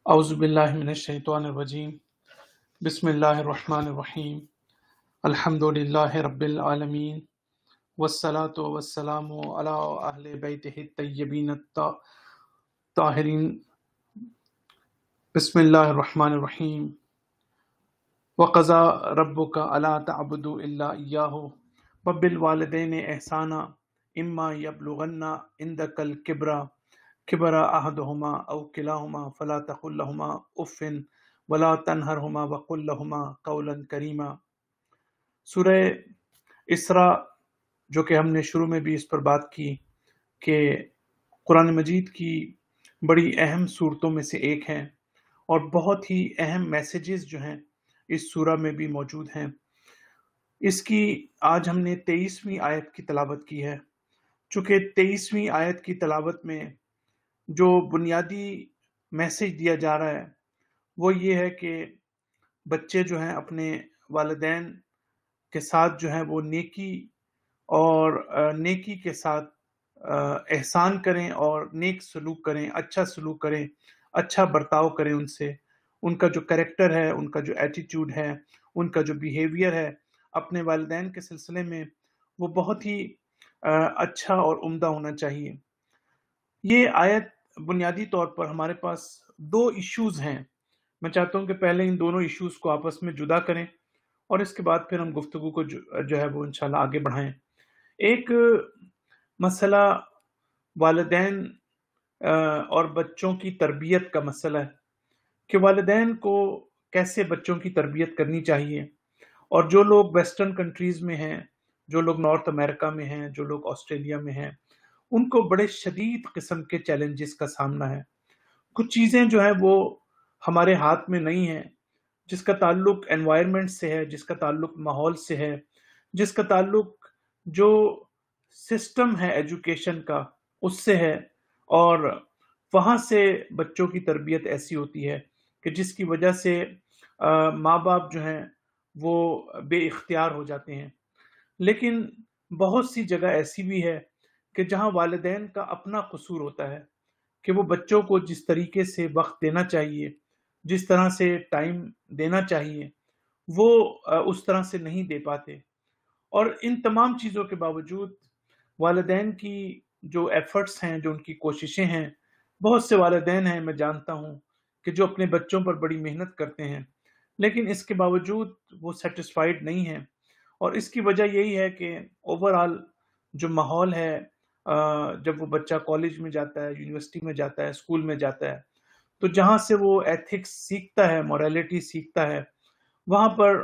اعوذ باللہ من الشیطان الرجیم بسم اللہ الرحمن الرحیم الحمد للہ رب العالمین والصلاة والسلام علی اہل بیتہ الطیبین الطاہرین بسم اللہ الرحمن الرحیم وقضى ربک الا تعبدوا الا ایاہ وبالوالدین احسانا اما یبلغن عندک کبر احدہما او کلاہما فلا تقل لہما اف ولا تنہرہما وقل لہما قولا کریما۔ سورہ اسراء، جو کہ ہم نے شروع میں بھی اس پر بات کی کہ قرآن مجید کی بڑی اہم صورتوں میں سے ایک ہے اور بہت ہی اہم میسیجز جو ہیں اس سورہ میں بھی موجود ہیں۔ اس کی آج ہم نے 23ویں آیت کی تلاوت کی ہے۔ چونکہ 23ویں آیت کی تلاوت میں جو بنیادی میسج دیا جا رہا ہے وہ یہ ہے کہ بچے جو ہیں اپنے والدین کے ساتھ جو ہیں وہ نیکی کے ساتھ احسان کریں اور نیک سلوک کریں، اچھا سلوک کریں، اچھا برتاؤ کریں ان سے۔ ان کا جو کریکٹر ہے، ان کا جو ایٹیٹیوڈ ہے، ان کا جو بیہیویئر ہے اپنے والدین کے سلسلے میں وہ بہت ہی اچھا اور عمدہ ہونا چاہیے۔ یہ آیت بنیادی طور پر ہمارے پاس دو ایشوز ہیں۔ میں چاہتا ہوں کہ پہلے ان دونوں ایشوز کو آپس میں جدا کریں اور اس کے بعد پھر ہم گفتگو کو جو ہے وہ انشاءاللہ آگے بڑھائیں۔ ایک مسئلہ والدین اور بچوں کی تربیت کا مسئلہ ہے کہ والدین کو کیسے بچوں کی تربیت کرنی چاہیے، اور جو لوگ ویسٹرن کنٹریز میں ہیں، جو لوگ نارتھ امریکہ میں ہیں، جو لوگ آسٹریلیا میں ہیں، ان کو بڑے شدید قسم کے چیلنجز کا سامنا ہے۔ کچھ چیزیں جو ہیں وہ ہمارے ہاتھ میں نہیں ہیں، جس کا تعلق انوائرمنٹ سے ہے، جس کا تعلق ماحول سے ہے، جس کا تعلق جو سسٹم ہے ایجوکیشن کا اس سے ہے، اور وہاں سے بچوں کی تربیت ایسی ہوتی ہے کہ جس کی وجہ سے ماں باپ جو ہیں وہ بے اختیار ہو جاتے ہیں۔ لیکن بہت سی جگہ ایسی بھی ہے کہ جہاں والدین کا اپنا قصور ہوتا ہے کہ وہ بچوں کو جس طریقے سے وقت دینا چاہیے، جس طرح سے ٹائم دینا چاہیے، وہ اس طرح سے نہیں دے پاتے۔ اور ان تمام چیزوں کے باوجود والدین کی جو ایفرٹس ہیں، جو ان کی کوششیں ہیں، بہت سے والدین ہیں میں جانتا ہوں کہ جو اپنے بچوں پر بڑی محنت کرتے ہیں، لیکن اس کے باوجود وہ سیٹسفائیڈ نہیں ہیں۔ اور اس کی وجہ یہی ہے کہ اوورآل جو ماحول ہے، جب وہ بچہ کالج میں جاتا ہے، یونیورسٹی میں جاتا ہے، اسکول میں جاتا ہے، تو جہاں سے وہ ایتھکس سیکھتا ہے، مورالٹی سیکھتا ہے، وہاں پر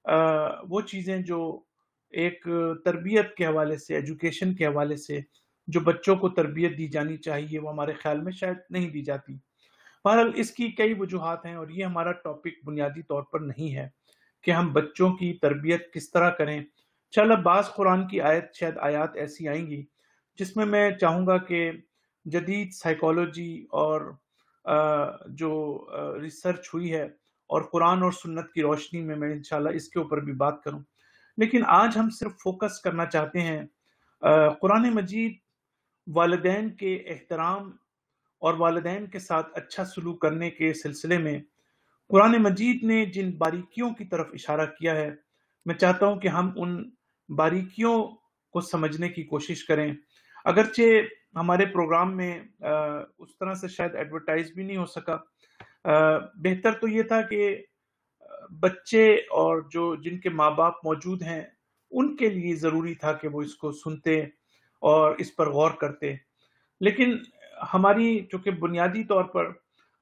وہ چیزیں جو ایک تربیت کے حوالے سے، ایجوکیشن کے حوالے سے جو بچوں کو تربیت دی جانی چاہیے، وہ ہمارے خیال میں شاید نہیں دی جاتی۔ بہرحال اس کی کئی وجوہات ہیں اور یہ ہمارا ٹاپک بنیادی طور پر نہیں ہے کہ ہم بچوں کی تربیت کس طرح کریں۔ چل اب بعض قرآن کی آیات ایسی آئیں گی جس میں میں چاہوں گا کہ جدید سائیکالوجی اور جو ریسرچ ہوئی ہے اور قرآن اور سنت کی روشنی میں انشاءاللہ اس کے اوپر بھی بات کروں۔ لیکن آج ہم صرف فوکس کرنا چاہتے ہیں قرآن مجید والدین کے احترام اور والدین کے ساتھ اچھا سلوک کرنے کے سلسلے میں قرآن مجید نے جن باریکیوں کی طرف اشارہ کیا ہے، میں چاہتا ہوں کہ ہم ان باریکیوں کو سمجھنے کی کوشش کریں۔ اگرچہ ہمارے پروگرام میں اس طرح سے شاید ایڈورٹائز بھی نہیں ہو سکا، بہتر تو یہ تھا کہ بچے اور جن کے ماں باپ موجود ہیں ان کے لیے ضروری تھا کہ وہ اس کو سنتے اور اس پر غور کرتے۔ لیکن ہماری چونکہ بنیادی طور پر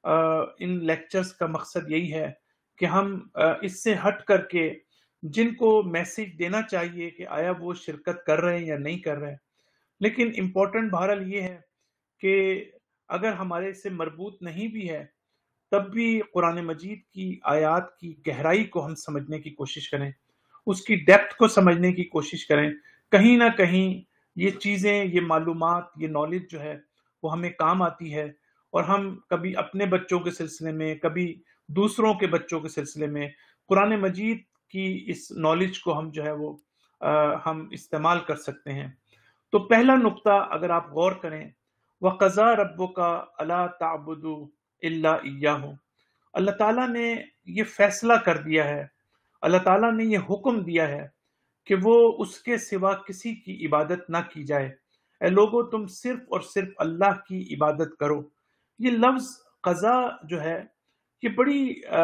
ان لیکچرز کا مقصد یہی ہے کہ ہم اس سے ہٹ کر کے جن کو میسج دینا چاہیے کہ آیا وہ شرکت کر رہے ہیں یا نہیں کر رہے ہیں۔ لیکن امپورٹنٹ بہرحال یہ ہے کہ اگر ہمارے سے مربوط نہیں بھی ہے تب بھی قرآن مجید کی آیات کی گہرائی کو ہم سمجھنے کی کوشش کریں، اس کی ڈیپتھ کو سمجھنے کی کوشش کریں۔ کہیں نہ کہیں یہ چیزیں، یہ معلومات، یہ نالج جو ہے وہ ہمیں کام آتی ہے، اور ہم کبھی اپنے بچوں کے سلسلے میں، کبھی دوسروں کے بچوں کے سلسلے میں قرآن مجید کی اس نالج کو ہم جو ہے وہ ہم استعمال کر سکتے ہیں۔ تو پہلا نقطہ اگر آپ غور کریں، وَقَضَىٰ رَبُّكَ أَلَا تَعْبُدُوا إِلَّا إِيَّاهُ، اللہ تعالیٰ نے یہ فیصلہ کر دیا ہے، اللہ تعالیٰ نے یہ حکم دیا ہے کہ وہ اس کے سوا کسی کی عبادت نہ کی جائے۔ اے لوگو، تم صرف اور صرف اللہ کی عبادت کرو۔ یہ لفظ قضا جو ہے، یہ بڑی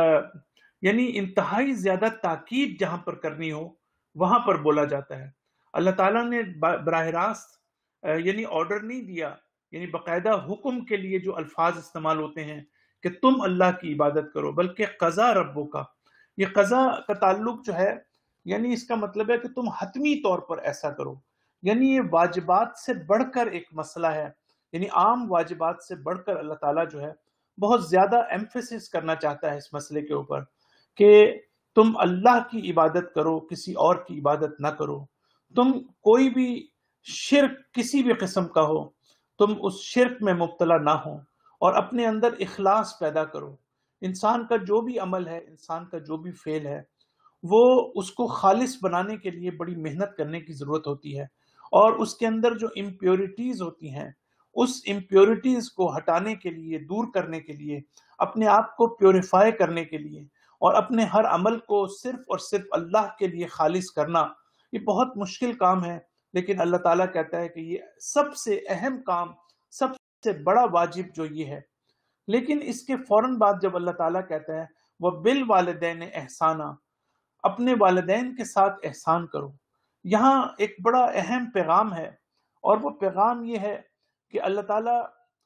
یعنی انتہائی زیادہ تاکید جہاں پر کرنی ہو وہاں پر بولا جاتا ہے۔ اللہ تعالیٰ نے براہ راست یعنی آرڈر نہیں دیا، یعنی باقاعدہ حکم کے لیے جو الفاظ استعمال ہوتے ہیں کہ تم اللہ کی عبادت کرو، بلکہ قضا ربو کا، یہ قضا کا تعلق جو ہے، یعنی اس کا مطلب ہے کہ تم حتمی طور پر ایسا کرو، یعنی یہ واجبات سے بڑھ کر ایک مسئلہ ہے، یعنی عام واجبات سے بڑھ کر اللہ تعالیٰ جو ہے بہت زیادہ ایمفیسس کرنا چاہتا ہے اس مسئلے کے اوپر کہ تم اللہ کی عبادت کرو، کسی اور کی عبادت نہ کرو۔ تم کوئی بھی شرک کسی بھی قسم کا ہو، تم اس شرک میں مبتلا نہ ہو اور اپنے اندر اخلاص پیدا کرو۔ انسان کا جو بھی عمل ہے، انسان کا جو بھی فعل ہے، وہ اس کو خالص بنانے کے لیے بڑی محنت کرنے کی ضرورت ہوتی ہے، اور اس کے اندر جو امپیورٹیز ہوتی ہیں، اس امپیورٹیز کو ہٹانے کے لیے، دور کرنے کے لیے، اپنے آپ کو پیوریفائی کرنے کے لیے اور اپنے ہر عمل کو صرف اور صرف اللہ کے لیے خالص کرنا، یہ بہت مشکل کام ہے، لیکن اللہ تعالیٰ کہتا ہے کہ یہ سب سے اہم کام، سب سے بڑا واجب جو یہ ہے۔ لیکن اس کے فوراً بعد جب اللہ تعالیٰ کہتا ہے وَبِالْوَالِدَيْنِ احسانًا، اپنے والدین کے ساتھ احسان کرو، یہاں ایک بڑا اہم پیغام ہے، اور وہ پیغام یہ ہے کہ اللہ تعالیٰ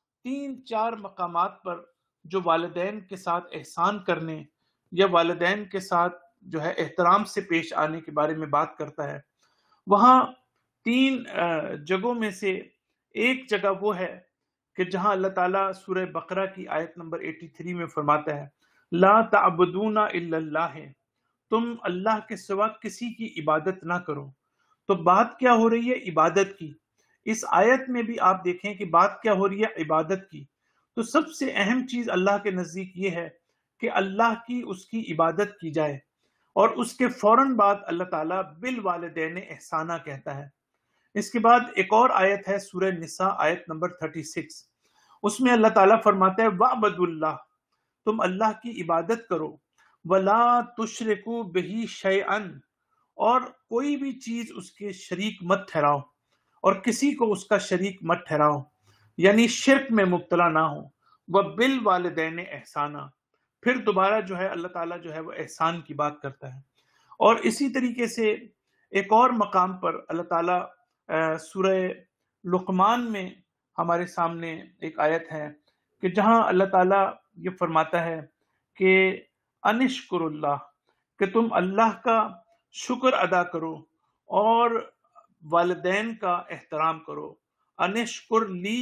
3-4 مقامات پر جو والدین کے ساتھ احسان کرنے یا والدین کے ساتھ جو ہے احترام سے پیش آنے کے بارے میں بات کرتا ہے، وہاں 3 جگہوں میں سے ایک جگہ وہ ہے کہ جہاں اللہ تعالیٰ سورہ بقرہ کی آیت نمبر 83 میں فرماتا ہے لا تعبدون الا اللہ، تم اللہ کے سوا کسی کی عبادت نہ کرو۔ تو بات کیا ہو رہی ہے؟ عبادت کی۔ اس آیت میں بھی آپ دیکھیں کہ بات کیا ہو رہی ہے؟ عبادت کی۔ تو سب سے اہم چیز اللہ کے نزدیک یہ ہے کہ اللہ کی، اس کی عبادت کی جائے، اور اس کے فوراً بعد اللہ تعالیٰ بالوالدین احسانہ کہتا ہے۔ اس کے بعد ایک اور آیت ہے سورہ نساء آیت نمبر 36، اس میں اللہ تعالیٰ فرماتا ہے وَعْبُدُوا اللَّهَ، تم اللہ کی عبادت کرو، وَلَا تُشْرِكُوا بِهِ شَيْئًا، اور کوئی بھی چیز اس کے شریک مت ٹھہراؤ، اور کسی کو اس کا شریک مت ٹھہراؤ، یعنی شرک میں مبتلا نہ ہو۔ وَبِالْوَالِدَيْنِ احسانًا، پھر دوبارہ جو ہے اللہ تعالیٰ جو ہے وہ احسان کی بات کرتا ہے۔ اور اسی طریقے سے ایک اور مقام پر اللہ تعالیٰ سورہ لقمان میں ہمارے سامنے ایک آیت ہے کہ جہاں اللہ تعالیٰ یہ فرماتا ہے کہ انشکر اللہ، کہ تم اللہ کا شکر ادا کرو اور والدین کا احترام کرو۔ انشکر لی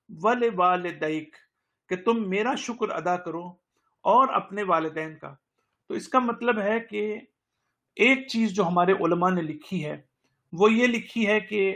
ولوالدیک، کہ تم میرا شکر ادا کرو اور اپنے والدین کا۔ تو اس کا مطلب ہے کہ ایک چیز جو ہمارے علماء نے لکھی ہے وہ یہ لکھی ہے کہ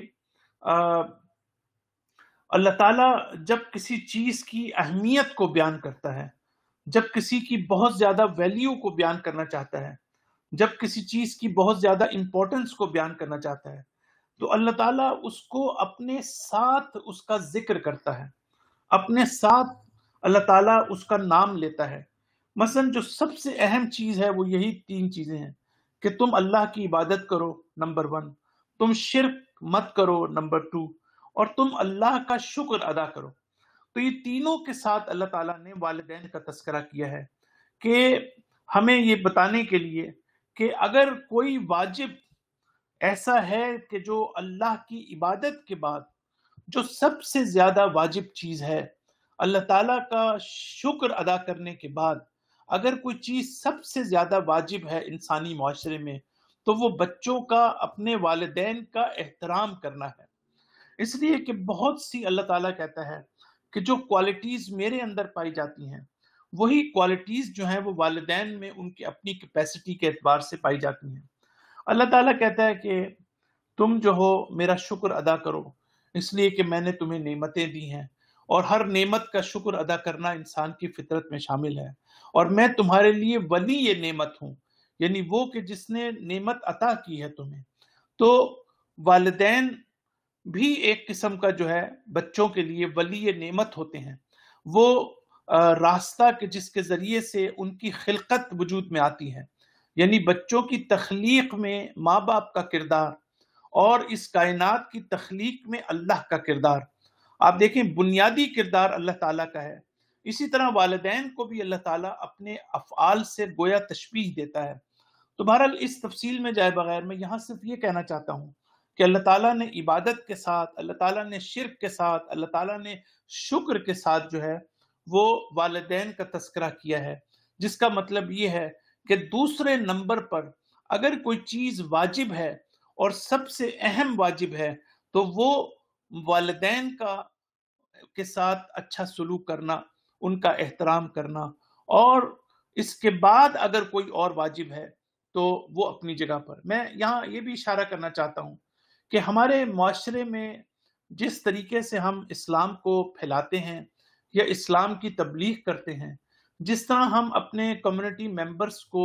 اللہ تعالیٰ جب کسی چیز کی اہمیت کو بیان کرتا ہے، جب کسی کی بہت زیادہ ویلیو کو بیان کرنا چاہتا ہے، جب کسی چیز کی بہت زیادہ امپورٹنس کو بیان کرنا چاہتا ہے، تو اللہ تعالیٰ اس کو اپنے ساتھ اس کا ذکر کرتا ہے، اپنے ساتھ اللہ تعالیٰ اس کا نام لیتا ہے۔ مثلا جو سب سے اہم چیز ہے وہ یہی 3 چیزیں ہیں کہ تم اللہ کی عبادت کرو، نمبر 1، تم شرک مت کرو، نمبر 2، اور تم اللہ کا شکر ادا کرو۔ تو یہ تینوں کے ساتھ اللہ تعالیٰ نے والدین کا تذکرہ کیا ہے کہ ہمیں یہ بتانے کے لیے کہ اگر کوئی واجب ایسا ہے کہ جو اللہ کی عبادت کے بعد جو سب سے زیادہ واجب چیز ہے، اللہ تعالیٰ کا شکر ادا کرنے کے بعد اگر کوئی چیز سب سے زیادہ واجب ہے انسانی معاشرے میں، تو وہ بچوں کا اپنے والدین کا احترام کرنا ہے۔ اس لیے کہ بہت سی اللہ تعالیٰ کہتا ہے کہ جو کوالٹیز میرے اندر پائی جاتی ہیں وہی کوالٹیز جو ہیں وہ والدین میں ان کی اپنی کیپیسٹی کے اعتبار سے پائی جاتی ہیں۔ اللہ تعالیٰ کہتا ہے کہ تم جو ہو میرا شکر ادا کرو، اس لیے کہ میں نے تمہیں نعمتیں دی ہیں، اور ہر نعمت کا شکر ادا کرنا انسان کی فطرت میں شامل ہے، اور میں تمہارے لیے ولی یہ نعمت ہوں، یعنی وہ کہ جس نے نعمت عطا کی ہے تمہیں۔ تو والدین بھی ایک قسم کا جو ہے بچوں کے لیے ولی نعمت ہوتے ہیں، وہ راستہ کہ جس کے ذریعے سے ان کی خلقت وجود میں آتی ہے، یعنی بچوں کی تخلیق میں ماں باپ کا کردار اور اس کائنات کی تخلیق میں اللہ کا کردار، آپ دیکھیں بنیادی کردار اللہ تعالیٰ کا ہے۔ اسی طرح والدین کو بھی اللہ تعالیٰ اپنے افعال سے گویا تشبیہ دیتا ہے۔ تو بہرحال اس تفصیل میں جائے بغیر میں یہاں صرف یہ کہنا چاہتا ہوں کہ اللہ تعالیٰ نے عبادت کے ساتھ، اللہ تعالیٰ نے شرک کے ساتھ، اللہ تعالیٰ نے شکر کے ساتھ جو ہے وہ والدین کا تذکرہ کیا ہے، جس کا مطلب یہ ہے کہ دوسرے نمبر پر اگر کوئی چیز واجب ہے اور سب سے اہم واجب ہے تو وہ والدین کا کے ساتھ اچھا سلوک کرنا، ان کا احترام کرنا، اور اس کے بعد اگر کوئی اور واجب ہے تو وہ اپنی جگہ پر۔ میں یہاں یہ بھی اشارہ کرنا چاہتا ہوں کہ ہمارے معاشرے میں جس طریقے سے ہم اسلام کو پھیلاتے ہیں یا اسلام کی تبلیغ کرتے ہیں، جس طرح ہم اپنے کمیونٹی ممبرز کو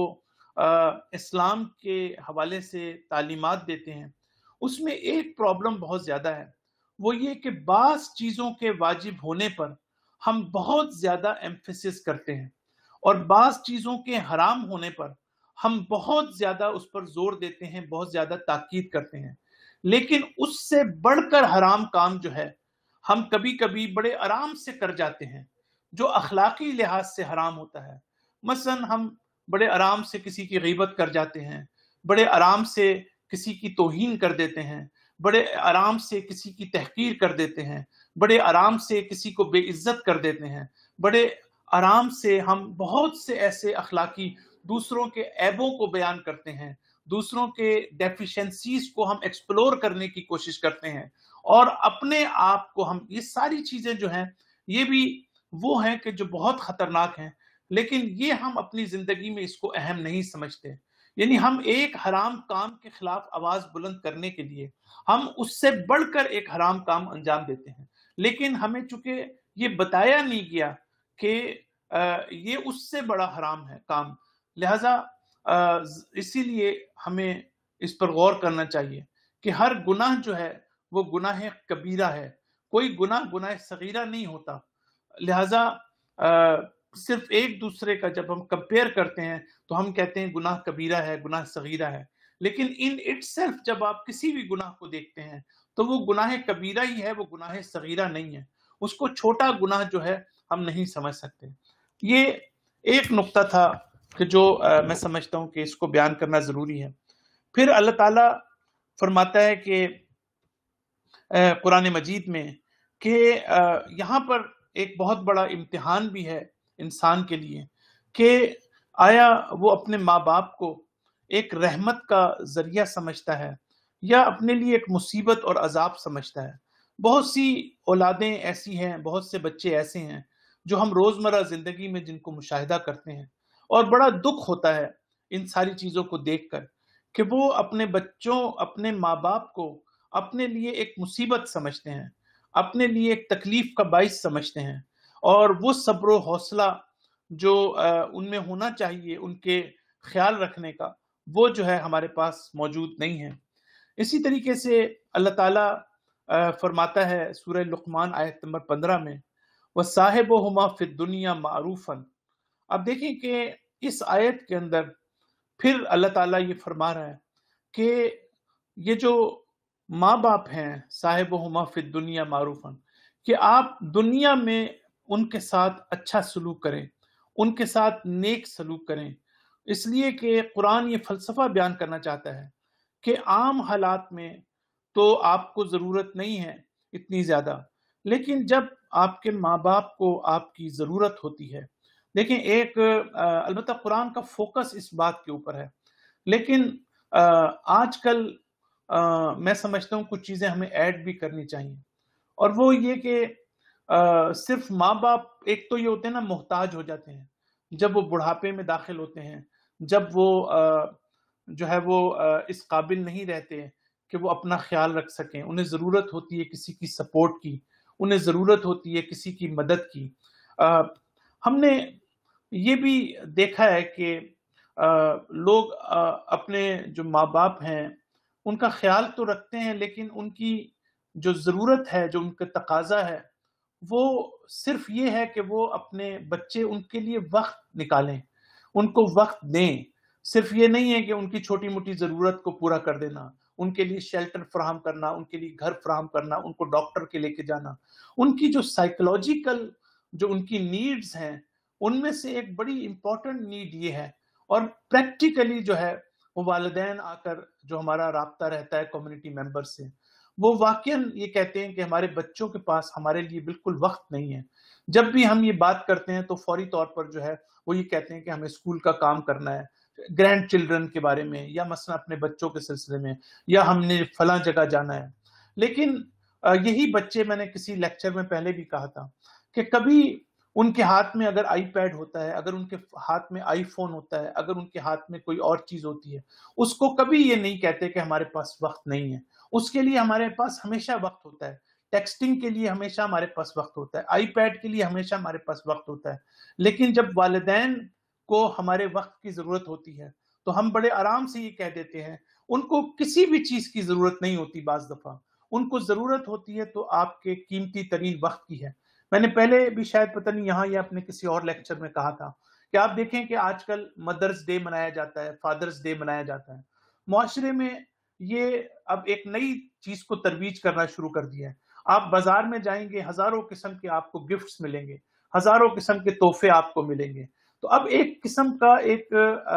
اسلام کے حوالے سے تعلیمات دیتے ہیں، اس میں ایک پرابلم بہت زیادہ ہے، وہ یہ کہ بعض چیزوں کے واجب ہونے پر ہم بہت زیادہ ایمفیسس کرتے ہیں، اور بعض چیزوں کے حرام ہونے پر ہم بہت زیادہ اس پر زور دیتے ہیں، بہت زیادہ تاکید کرتے ہیں۔ لیکن اس سے بڑھ کر حرام کام جو ہے ہم کبھی کبھی بڑے آرام سے کر جاتے ہیں، جو اخلاقی لحاظ سے حرام ہوتا ہے۔ مثلا ہم بڑے آرام سے کسی کی غیبت کر جاتے ہیں، بڑے آرام سے کسی کی توہین کر دیتے ہیں، بڑے آرام سے کسی کی تحقیر کر دیتے ہیں، بڑے آرام سے کسی کو بے عزت کر دیتے ہیں، بڑے آرام سے ہم بہت سے ایسے اخلاقی دوسروں کے عیبوں کو بیان کرتے ہیں، دوسروں کے ڈیفیشنسیز کو ہم ایکسپلور کرنے کی کوشش کرتے ہیں، اور اپنے آپ کو ہم، یہ ساری چیزیں جو ہیں یہ بھی وہ ہیں کہ جو بہت خطرناک ہیں، لیکن یہ ہم اپنی زندگی میں اس کو اہم نہیں سمجھتے۔ یعنی ہم ایک حرام کام کے خلاف آواز بلند کرنے کے لیے ہم اس سے بڑھ کر ایک حرام کام انجام دیتے ہیں، لیکن ہمیں چونکہ یہ بتایا نہیں گیا کہ یہ اس سے بڑا حرام ہے کام، لہذا اسی لیے ہمیں اس پر غور کرنا چاہیے کہ ہر گناہ جو ہے وہ گناہ کبیرہ ہے، کوئی گناہ صغیرہ نہیں ہوتا۔ لہذا صرف ایک دوسرے کا جب ہم کمپیئر کرتے ہیں تو ہم کہتے ہیں گناہ کبیرہ ہے، گناہ صغیرہ ہے، لیکن ان اٹ سیلف جب آپ کسی بھی گناہ کو دیکھتے ہیں تو وہ گناہ کبیرہ ہی ہے، وہ گناہ صغیرہ نہیں ہے، اس کو چھوٹا گناہ جو ہے ہم نہیں سمجھ سکتے۔ یہ ایک نقطہ تھا کہ جو میں سمجھتا ہوں کہ اس کو بیان کرنا ضروری ہے۔ پھر اللہ تعالیٰ فرماتا ہے کہ قرآن مجید میں کہ یہاں پر ایک بہت بڑا امتحان بھی ہے انسان کے لیے کہ آیا وہ اپنے ماں باپ کو ایک رحمت کا ذریعہ سمجھتا ہے یا اپنے لیے ایک مصیبت اور عذاب سمجھتا ہے۔ بہت سی اولادیں ایسی ہیں، بہت سے بچے ایسے ہیں جو ہم روزمرہ زندگی میں جن کو مشاہدہ کرتے ہیں، اور بڑا دکھ ہوتا ہے ان ساری چیزوں کو دیکھ کر کہ وہ اپنے بچوں، اپنے ماں باپ کو اپنے لیے ایک مصیبت سمجھتے ہیں، اپنے لیے ایک تکلیف کا باعث سمجھتے ہیں، اور وہ صبر و حوصلہ جو ان میں ہونا چاہیے ان کے خیال رکھنے کا، وہ جو ہے ہمارے پاس موجود نہیں ہے۔ اسی طریقے سے اللہ تعالیٰ فرماتا ہے سورہ لقمان آیت نمبر 15 میں، وَصَاحِبُهُمَا فِي الدُّنْيَا مَعْرُوفًا۔ اب دیکھیں کہ اس آیت کے اندر پھر اللہ تعالیٰ یہ فرما رہا ہے کہ یہ جو ماں باپ ہیں، صاحبہما فی الدنیا معروفاً، کہ آپ دنیا میں ان کے ساتھ اچھا سلوک کریں، ان کے ساتھ نیک سلوک کریں، اس لیے کہ قرآن یہ فلسفہ بیان کرنا چاہتا ہے کہ عام حالات میں تو آپ کو ضرورت نہیں ہے اتنی زیادہ، لیکن جب آپ کے ماں باپ کو آپ کی ضرورت ہوتی ہے، دیکھیں ایک البتہ قرآن کا فوکس اس بات کے اوپر ہے، لیکن آج کل میں سمجھتا ہوں کچھ چیزیں ہمیں ایڈ بھی کرنی چاہیے، اور وہ یہ کہ صرف ماں باپ ایک تو یہ ہوتے ہیں نا محتاج ہو جاتے ہیں جب وہ بڑھاپے میں داخل ہوتے ہیں، جب وہ جو ہے وہ اس قابل نہیں رہتے کہ وہ اپنا خیال رکھ سکیں، انہیں ضرورت ہوتی ہے کسی کی سپورٹ کی، انہیں ضرورت ہوتی ہے کسی کی مدد کی۔ ہم نے یہ بھی دیکھا ہے کہ لوگ اپنے جو ماں باپ ہیں ان کا خیال تو رکھتے ہیں، لیکن ان کی جو ضرورت ہے، جو ان کا تقاضا ہے، وہ صرف یہ ہے کہ وہ اپنے بچے ان کے لیے وقت نکالیں، ان کو وقت دیں. صرف یہ نہیں ہے کہ ان کی چھوٹی موٹی ضرورت کو پورا کر دینا، ان کے لیے شیلٹر فراہم کرنا، ان کے لیے گھر فراہم کرنا، ان کو ڈاکٹر کے لے کے جانا. ان کی جو سائیکولوجیکل جو ان کی نیڈز ہیں، ان میں سے ایک بڑی امپورٹنٹ نیڈ یہ ہے. اور پریکٹیکلی جو ہے وہ والدین آ کر جو ہمارا رابطہ رہتا ہے کمیونٹی ممبر سے، وہ واقعاً یہ کہتے ہیں کہ ہمارے بچوں کے پاس ہمارے لیے بالکل وقت نہیں ہے. جب بھی ہم یہ بات کرتے ہیں تو فوری طور پر جو ہے وہ یہ کہتے ہیں کہ ہمیں اسکول کا کام کرنا ہے، گرینڈ چلڈرن کے بارے میں، یا مثلا اپنے بچوں کے سلسلے میں، یا ہم نے فلاں جگہ جانا ہے. لیکن یہی بچے، میں نے کسی لیکچر میں پہلے بھی کہا تھا کہ کبھی ان کے ہاتھ میں اگر آئی پیڈ ہوتا ہے، اگر ان کے ہاتھ میں آئی فون ہوتا ہے، اگر ان کے ہاتھ میں کوئی اور چیز ہوتی ہے، اس کو کبھی یہ نہیں کہتے کہ ہمارے پاس وقت نہیں ہے. اس کے لیے ہمارے پاس ہمیشہ وقت ہوتا ہے. ٹیکسٹنگ کے لیے ہمیشہ ہمارے پاس وقت ہوتا ہے، آئی پیڈ کے لیے ہمیشہ ہمارے پاس وقت ہوتا ہے. لیکن جب والدین کو ہمارے وقت کی ضرورت ہوتی ہے تو ہم بڑے آرام سے یہ کہہ دیتے ہیں. ان کو کسی بھی چیز کی ضرورت نہیں ہوتی. بعض دفعہ ان کو ضرورت ہوتی ہے تو آپ کے قیمتی ترین وقت کی ہے. میں نے پہلے بھی شاید پتہ نہیں یہاں یا اپنے کسی اور لیکچر میں کہا تھا کہ آپ دیکھیں کہ آج کل مدرز ڈے منایا جاتا ہے، فادرز ڈے منایا جاتا ہے. معاشرے میں یہ اب ایک نئی چیز کو ترویج کرنا شروع کر دیا ہے. آپ بازار میں جائیں گے، ہزاروں قسم کے آپ کو گفٹس ملیں گے، ہزاروں قسم کے تحفے آپ کو ملیں گے. تو اب ایک قسم کا ایک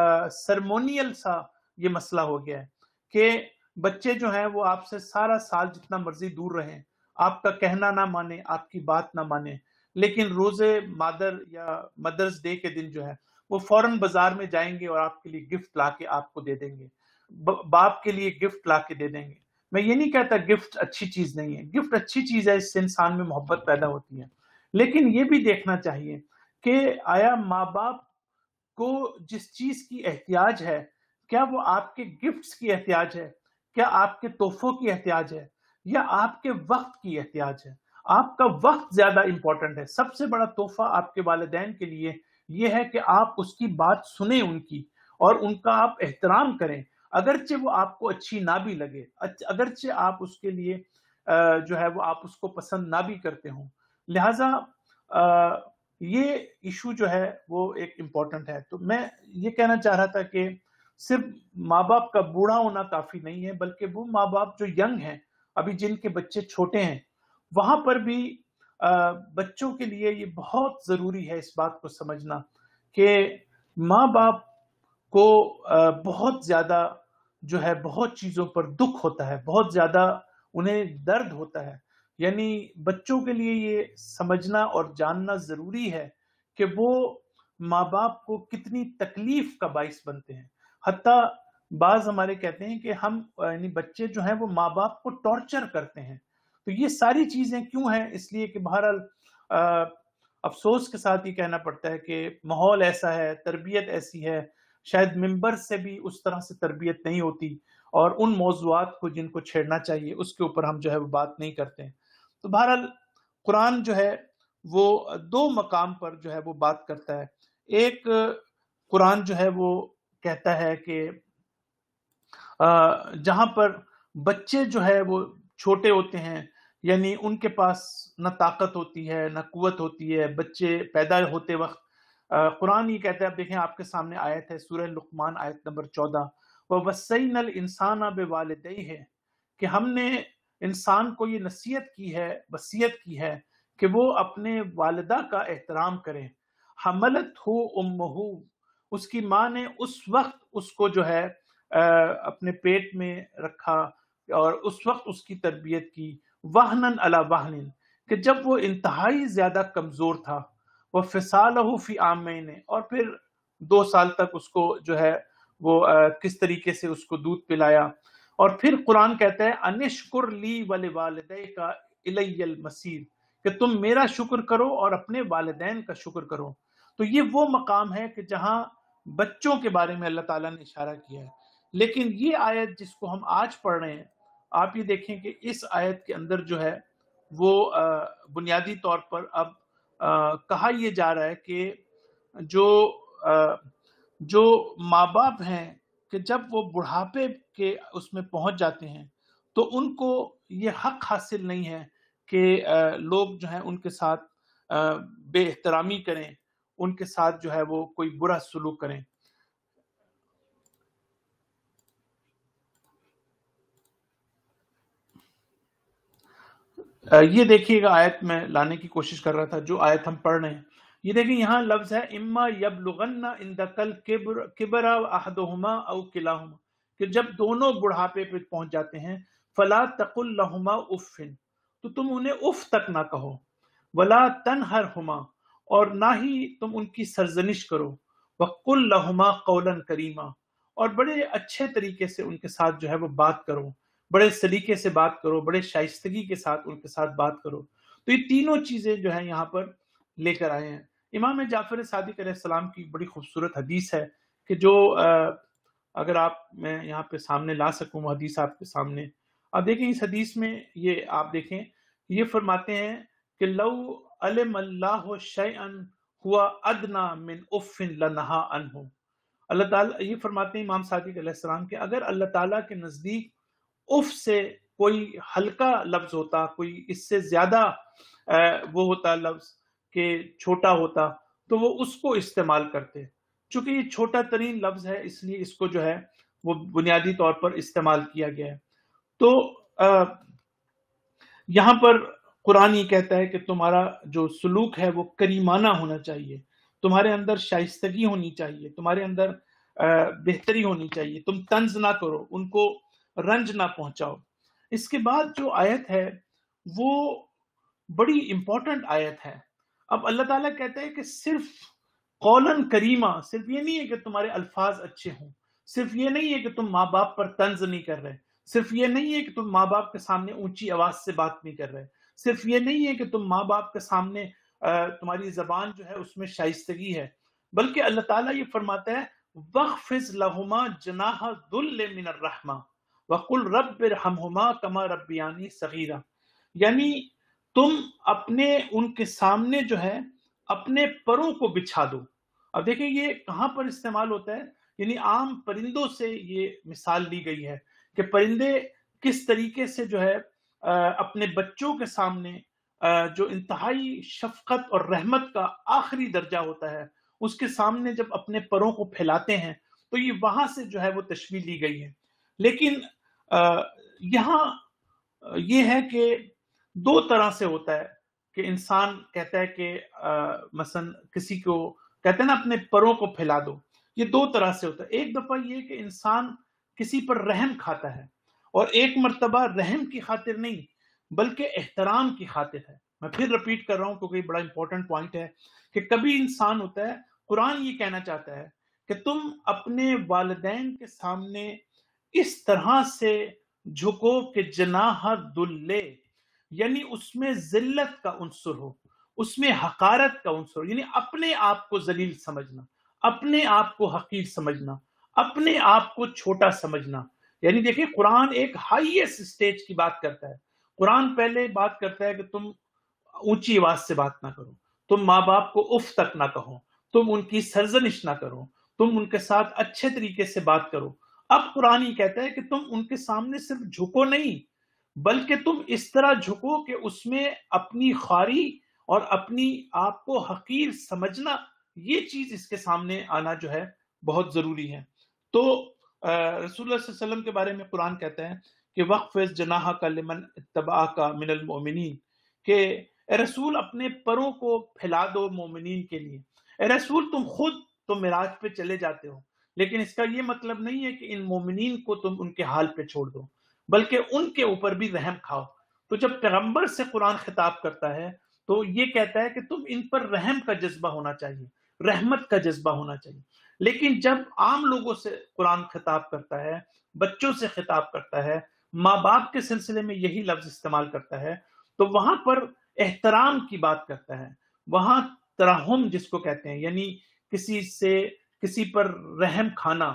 سرمونیل سا یہ مسئلہ ہو گیا ہے کہ بچے جو ہیں وہ آپ سے سارا سال جتنا مرضی دور رہیں، آپ کا کہنا نہ مانے، آپ کی بات نہ مانے، لیکن روز مادر یا مدرس ڈے کے دن جو ہے وہ فوراً بازار میں جائیں گے اور آپ کے لیے گفٹ لا کے آپ کو دے دیں گے، باپ کے لیے گفٹ لا کے دے دیں گے. میں یہ نہیں کہتا گفٹ اچھی چیز نہیں ہے، گفٹ اچھی چیز ہے، اس سے انسان میں محبت پیدا ہوتی ہے. لیکن یہ بھی دیکھنا چاہیے کہ آیا ماں باپ کو جس چیز کی احتیاج ہے، کیا وہ آپ کے گفٹس کی احتیاج ہے، کیا آپ کے تحفوں کی احتیاج ہے، یا آپ کے وقت کی احتیاج ہے؟ آپ کا وقت زیادہ امپورٹنٹ ہے. سب سے بڑا تحفہ آپ کے والدین کے لیے یہ ہے کہ آپ اس کی بات سنیں ان کی، اور ان کا آپ احترام کریں، اگرچہ وہ آپ کو اچھی نہ بھی لگے، اگرچہ آپ اس کے لیے جو ہے وہ آپ اس کو پسند نہ بھی کرتے ہوں. لہٰذا یہ ایشو جو ہے وہ ایک امپورٹنٹ ہے. تو میں یہ کہنا چاہ رہا تھا کہ صرف ماں باپ کا بوڑھا ہونا کافی نہیں ہے، بلکہ وہ ماں باپ جو ینگ ہیں، ابھی جن کے بچے چھوٹے ہیں، وہاں پر بھی بچوں کے لیے یہ بہت ضروری ہے اس بات کو سمجھنا کہ ماں باپ کو بہت زیادہ جو ہے بہت چیزوں پر دکھ ہوتا ہے، بہت زیادہ انہیں درد ہوتا ہے. یعنی بچوں کے لیے یہ سمجھنا اور جاننا ضروری ہے کہ وہ ماں باپ کو کتنی تکلیف کا باعث بنتے ہیں. حتیٰ بعض ہمارے کہتے ہیں کہ ہم یعنی بچے جو ہیں وہ ماں باپ کو ٹارچر کرتے ہیں. تو یہ ساری چیزیں کیوں ہیں؟ اس لیے کہ بہرحال افسوس کے ساتھ یہ کہنا پڑتا ہے کہ ماحول ایسا ہے، تربیت ایسی ہے، شاید ممبر سے بھی اس طرح سے تربیت نہیں ہوتی، اور ان موضوعات کو جن کو چھیڑنا چاہیے اس کے اوپر ہم جو ہے وہ بات نہیں کرتے ہیں. تو بہرحال قرآن جو ہے وہ دو مقام پر جو ہے وہ بات کرتا ہے. ایک قرآن جو ہے وہ کہتا ہے کہ جہاں پر بچے جو ہے وہ چھوٹے ہوتے ہیں، یعنی ان کے پاس نہ طاقت ہوتی ہے نہ قوت ہوتی ہے، بچے پیدا ہوتے وقت قرآن یہ کہتا ہے، اب دیکھیں آپ کے سامنے آیت ہے سورہ لقمان آیت نمبر 14، وَوَصَّيْنَا الْإِنسَانَ بِوَالِدَيْهِ، کہ ہم نے انسان کو یہ نصیحت کی ہے، وصیت کی ہے کہ وہ اپنے والدہ کا احترام کریں. حملتہ امہ، اس کی ماں نے اس وقت اس کو جو ہے اپنے پیٹ میں رکھا اور اس وقت اس کی تربیت کی، وہنن علی وہنن، کہ جب وہ انتہائی زیادہ کمزور تھا، وہ فصالہ فی عامین، اور پھر 2 سال تک اس کو جو ہے وہ کس طریقے سے اس کو دودھ پلایا. اور پھر قرآن کہتا ہے انشکر لی ولوالدیک الی المصیر، کہ تم میرا شکر کرو اور اپنے والدین کا شکر کرو. تو یہ وہ مقام ہے کہ جہاں بچوں کے بارے میں اللہ تعالیٰ نے اشارہ کیا ہے. لیکن یہ آیت جس کو ہم آج پڑھ رہے ہیں، آپ یہ دیکھیں کہ اس آیت کے اندر جو ہے وہ بنیادی طور پر اب کہا یہ جا رہا ہے کہ جو ماں باپ ہیں کہ جب وہ بڑھاپے کے اس میں پہنچ جاتے ہیں تو ان کو یہ حق حاصل نہیں ہے کہ لوگ جو ہیں ان کے ساتھ بے احترامی کریں، ان کے ساتھ جو ہے وہ کوئی برا سلوک کریں. یہ دیکھیے گا آیت میں لانے کی کوشش کر رہا تھا، جو آیت ہم پڑھ رہے ہیں. یہ دیکھیں یہاں لفظ ہے اما یبلغن عندک الکبر احدہما او کلاہما، کہ جب دونوں بڑھاپے پہ پہنچ جاتے ہیں فلا تقل لہما اف، تو تم انہیں اف تک نہ کہو، ولا تنہرہما، اور نہ ہی تم ان کی سرزنش کرو، وقل لہما قولا کریما، اور بڑے اچھے طریقے سے ان کے ساتھ جو ہے وہ بات کرو، بڑے سلیقے سے بات کرو، بڑے شائستگی کے ساتھ ان کے ساتھ بات کرو. تو یہ تینوں چیزیں جو ہیں یہاں پر لے کر آئے ہیں. امام جعفر صادق علیہ السلام کی بڑی خوبصورت حدیث ہے کہ جو اگر آپ میں یہاں پہ سامنے لا سکوں وہ حدیث آپ کے سامنے. آپ دیکھیں اس حدیث میں یہ آپ دیکھیں یہ فرماتے ہیں کہ لو علم اللہ شیئا ہوا ادنا من اف لنہا عنہ. اللہ تعالیٰ یہ فرماتے ہیں امام صادق علیہ السلام کہ اگر اللہ تعالیٰ کے نزدیک اف سے کوئی ہلکا لفظ ہوتا، کوئی اس سے زیادہ وہ ہوتا لفظ کہ چھوٹا ہوتا، تو وہ اس کو استعمال کرتے. چونکہ یہ چھوٹا ترین لفظ ہے اس لیے اس کو جو ہے وہ بنیادی طور پر استعمال کیا گیا ہے. تو یہاں پر قرآن یہ کہتا ہے کہ تمہارا جو سلوک ہے وہ کریمانہ ہونا چاہیے، تمہارے اندر شائستگی ہونی چاہیے، تمہارے اندر بہتری ہونی چاہیے، تم طنز نہ کرو، ان کو رنج نہ پہنچاؤ. اس کے بعد جو آیت ہے وہ بڑی امپورٹنٹ آیت ہے. اب اللہ تعالیٰ کہتا ہے کہ صرف قولن کریمہ، صرف یہ نہیں ہے کہ تمہارے الفاظ اچھے ہوں، صرف یہ نہیں ہے کہ تم ماں باپ پر طنز نہیں کر رہے، صرف یہ نہیں ہے کہ تم ماں باپ کے سامنے اونچی آواز سے بات نہیں کر رہے، صرف یہ نہیں ہے کہ تم ماں باپ کے سامنے تمہاری زبان جو ہے اس میں شائستگی ہے، بلکہ اللہ تعالیٰ یہ فرماتا ہے وَخْفِضْ لَهُمَا جَنَاحَ الذُّلِّ مِنَ الرَّحْمَةِ وَقُلْ رَبِّ ارْحَمْهُمَا كَمَا رَبِّيَانِي صَغِيرًا. یعنی تم اپنے ان کے سامنے جو ہے اپنے پروں کو بچھا دو. اب دیکھیں یہ کہاں پر استعمال ہوتا ہے، یعنی عام پرندوں سے یہ مثال لی گئی ہے کہ پرندے کس طریقے سے جو ہے اپنے بچوں کے سامنے جو انتہائی شفقت اور رحمت کا آخری درجہ ہوتا ہے اس کے سامنے جب اپنے پروں کو پھیلاتے ہیں، تو یہ وہاں سے جو ہے وہ تشبیہ لی گئی ہے. لیکن یہاں یہ ہے کہ دو طرح سے ہوتا ہے کہ انسان کہتا ہے کہ مثلا کسی کو کہتے ہیں نا اپنے پروں کو پھیلا دو. یہ دو طرح سے ہوتا ہے. ایک دفعہ یہ کہ انسان کسی پر رحم کھاتا ہے، اور ایک مرتبہ رحم کی خاطر نہیں بلکہ احترام کی خاطر ہے. میں پھر رپیٹ کر رہا ہوں کیونکہ یہ بڑا امپورٹنٹ پوائنٹ ہے کہ کبھی انسان ہوتا ہے، قرآن یہ کہنا چاہتا ہے کہ تم اپنے والدین کے سامنے اس طرح سے جھکو کہ جناح دلے، یعنی اس میں ذلت کا عنصر ہو، اس میں حقارت کا عنصر ہو، یعنی اپنے آپ کو ذلیل سمجھنا، اپنے آپ کو حقیر سمجھنا، اپنے آپ کو چھوٹا سمجھنا. یعنی دیکھیں قرآن ایک ہائیسٹ سٹیج کی بات کرتا ہے. قرآن پہلے بات کرتا ہے کہ تم اونچی آواز سے بات نہ کرو، تم ماں باپ کو اف تک نہ کہو، تم ان کی سرزنش نہ کرو، تم ان کے ساتھ اچھے طریقے سے بات کرو. اب قرآن یہ کہتا ہے کہ تم ان کے سامنے صرف جھکو نہیں بلکہ تم اس طرح جھکو کہ اس میں اپنی خواری اور اپنی آپ کو حقیر سمجھنا، یہ چیز اس کے سامنے آنا جو ہے بہت ضروری ہے. تو رسول اللہ صلی اللہ علیہ وسلم کے بارے میں قرآن کہتا ہے کہ وَخْفِضْ جَنَاحَكَ لِمَنِ اتَّبَعَكَ مِنَ الْمُؤْمِنِينَ، کہ اے رسول اپنے پروں کو پھیلا دو مومنین کے لیے. اے رسول تم خود تو معراج پہ چلے جاتے ہو، لیکن اس کا یہ مطلب نہیں ہے کہ ان مومنین کو تم ان کے حال پہ چھوڑ دو، بلکہ ان کے اوپر بھی رحم کھاؤ. تو جب پیغمبر سے قرآن خطاب کرتا ہے تو یہ کہتا ہے کہ تم ان پر رحم کا جذبہ ہونا چاہیے، رحمت کا جذبہ ہونا چاہیے. لیکن جب عام لوگوں سے قرآن خطاب کرتا ہے، بچوں سے خطاب کرتا ہے، ماں باپ کے سلسلے میں یہی لفظ استعمال کرتا ہے، تو وہاں پر احترام کی بات کرتا ہے، وہاں ترحم جس کو کہتے ہیں، یعنی کسی پر رحم کھانا،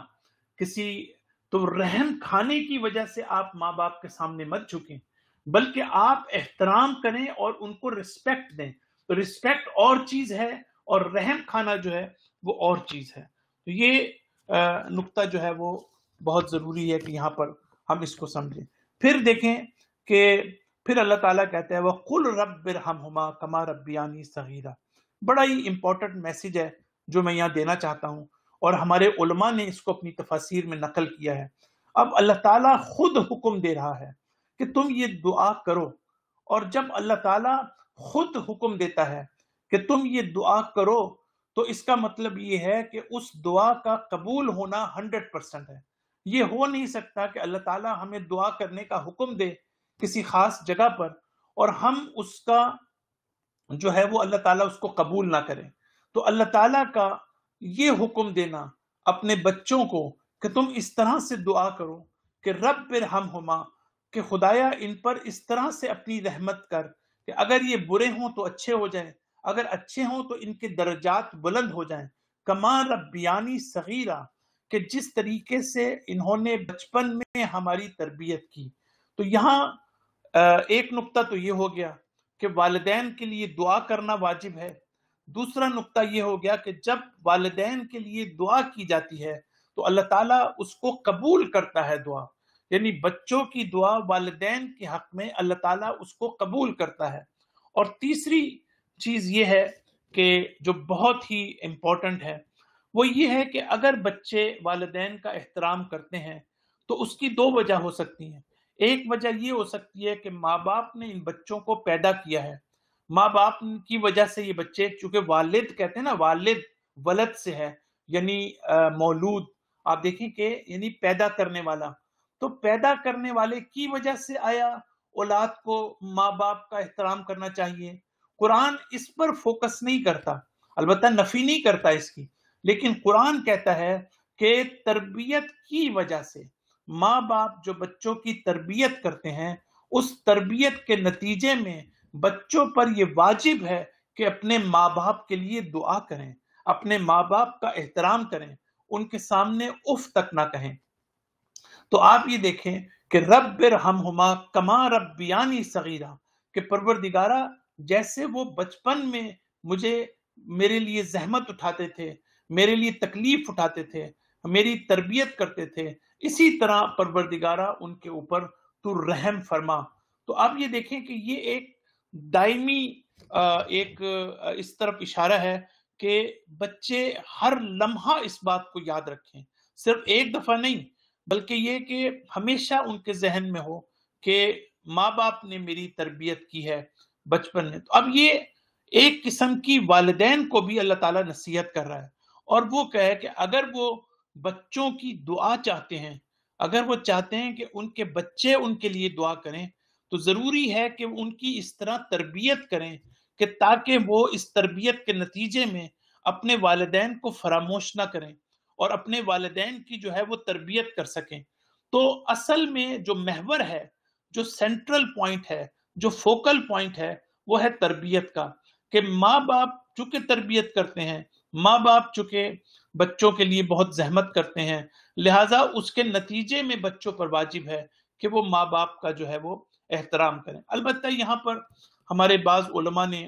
تو رحم کھانے کی وجہ سے آپ ماں باپ کے سامنے مت جھکیں بلکہ آپ احترام کریں اور ان کو رسپیکٹ دیں. تو رسپیکٹ اور چیز ہے اور رحم کھانا جو ہے وہ اور چیز ہے. تو یہ نقطہ جو ہے وہ بہت ضروری ہے کہ یہاں پر ہم اس کو سمجھیں. پھر دیکھیں کہ پھر اللہ تعالیٰ کہتا ہے وَقُلْ رَبِّ ارْحَمْهُمَا كَمَا رَبِّيَانِي صَغِيرًا. بڑا ہی امپورٹنٹ میسج ہے جو میں یہاں دینا چاہتا ہوں، اور ہمارے علماء نے اس کو اپنی تفاسیر میں نقل کیا ہے. اب اللہ تعالیٰ خود حکم دے رہا ہے کہ تم یہ دعا کرو، اور جب اللہ تعالیٰ خود حکم دیتا ہے کہ تم یہ دعا کرو تو اس کا مطلب یہ ہے کہ اس دعا کا قبول ہونا 100% ہے. یہ ہو نہیں سکتا کہ اللہ تعالیٰ ہمیں دعا کرنے کا حکم دے کسی خاص جگہ پر اور ہم اس کا جو ہے وہ اللہ تعالیٰ اس کو قبول نہ کریں. تو اللہ تعالیٰ کا یہ حکم دینا اپنے بچوں کو کہ تم اس طرح سے دعا کرو کہ رب ارحمہما، کہ خدایا ان پر اس طرح سے اپنی رحمت کر کہ اگر یہ برے ہوں تو اچھے ہو جائیں، اگر اچھے ہوں تو ان کے درجات بلند ہو جائیں. کما ربیانی صغیرہ، کہ جس طریقے سے انہوں نے بچپن میں ہماری تربیت کی. تو یہاں ایک نقطہ تو یہ ہو گیا کہ والدین کے لیے دعا کرنا واجب ہے. دوسرا نقطہ یہ ہو گیا کہ جب والدین کے لیے دعا کی جاتی ہے تو اللہ تعالیٰ اس کو قبول کرتا ہے دعا، یعنی بچوں کی دعا والدین کے حق میں اللہ تعالیٰ اس کو قبول کرتا ہے. اور تیسری چیز یہ ہے کہ جو بہت ہی امپورٹنٹ ہے وہ یہ ہے کہ اگر بچے والدین کا احترام کرتے ہیں تو اس کی دو وجہ ہو سکتی ہیں. ایک وجہ یہ ہو سکتی ہے کہ ماں باپ نے ان بچوں کو پیدا کیا ہے، ماں باپ کی وجہ سے یہ بچے، چونکہ والد کہتے ہیں نا، والد ولد سے ہے، یعنی مولود، آپ دیکھیں کہ یعنی پیدا کرنے والا. تو پیدا کرنے والے کی وجہ سے آیا اولاد کو ماں باپ کا احترام کرنا چاہیے. قرآن اس پر فوکس نہیں کرتا، البتہ نفی نہیں کرتا اس کی، لیکن قرآن کہتا ہے کہ تربیت کی وجہ سے ماں باپ جو بچوں کی تربیت کرتے ہیں، اس تربیت کے نتیجے میں بچوں پر یہ واجب ہے کہ اپنے ماں باپ کے لیے دعا کریں، اپنے ماں باپ کا احترام کریں، ان کے سامنے اف تک نہ کہیں. تو آپ یہ دیکھیں کہ رب ارحمہما کما ربیانی صغیرہ، کہ پروردگارہ جیسے وہ بچپن میں میرے لیے زحمت اٹھاتے تھے، میرے لیے تکلیف اٹھاتے تھے، میری تربیت کرتے تھے، اسی طرح پروردگارہ ان کے اوپر تو رحم فرما. تو آپ یہ دیکھیں کہ یہ ایک دائمی ایک اس طرف اشارہ ہے کہ بچے ہر لمحہ اس بات کو یاد رکھیں، صرف ایک دفعہ نہیں بلکہ یہ کہ ہمیشہ ان کے ذہن میں ہو کہ ماں باپ نے میری تربیت کی ہے بچپن میں. تو اب یہ ایک قسم کی والدین کو بھی اللہ تعالیٰ نصیحت کر رہا ہے، اور وہ کہے کہ اگر وہ بچوں کی دعا چاہتے ہیں، اگر وہ چاہتے ہیں کہ ان کے بچے ان کے لیے دعا کریں، تو ضروری ہے کہ ان کی اس طرح تربیت کریں کہ تاکہ وہ اس تربیت کے نتیجے میں اپنے والدین کو فراموش نہ کریں اور اپنے والدین کی جو ہے وہ تربیت کر سکیں. تو اصل میں جو محور ہے، جو سینٹرل پوائنٹ ہے، جو فوکل پوائنٹ ہے، وہ ہے تربیت کا، کہ ماں باپ چونکہ تربیت کرتے ہیں، ماں باپ چونکہ بچوں کے لیے بہت زحمت کرتے ہیں، لہٰذا اس کے نتیجے میں بچوں پر واجب ہے کہ وہ ماں باپ کا جو ہے وہ احترام کریں. البتہ یہاں پر ہمارے بعض علماء نے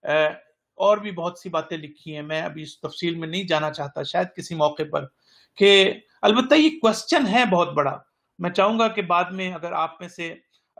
اور بھی بہت سی باتیں لکھی ہیں، میں ابھی اس تفصیل میں نہیں جانا چاہتا، شاید کسی موقع پر، کہ البتہ یہ کوسچن ہے بہت بڑا. میں چاہوں گا کہ بعد میں اگر آپ میں سے